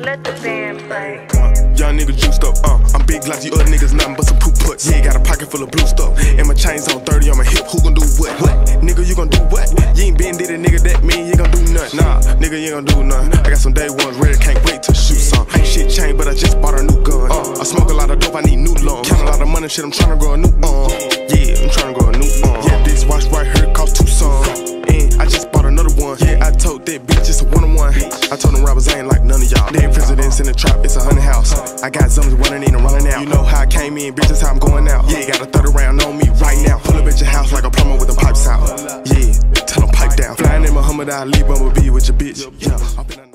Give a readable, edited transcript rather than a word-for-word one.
Let the band play. Young nigga juiced up, I'm big like you other niggas, nothing but some poop putts. Yeah, got a pocket full of blue stuff, and my chains on 30 on my hip. Who gon' do what? Nigga, you gon' do what? You ain't been did it, nigga, that mean you gon' do nothing. Nah, nigga, you ain't gon' do nothing. I got some day ones ready, can't wait to shoot some. Ain't shit changed, but I just bought a new gun. I smoke a lot of dope, I need new lungs. Count a lot of money, shit, I'm tryna grow a new yeah, I'm tryna grow a new yeah, this watch right here cost $2. And I just bought another one. Yeah, I told that bitch it's a one-on-one. I told them rappers I ain't like none of y'all. Dead presidents in the trap, it's a 100 house. I got zombies running in and running out. You know how I came in, bitch, that's how I'm going out. Yeah, got a 30 round on me right now. Pull up at your house like a plumber with them pipes out. Yeah, tell them pipe down. Flying in Muhammad Ali, Bumblebee with your bitch. Yeah.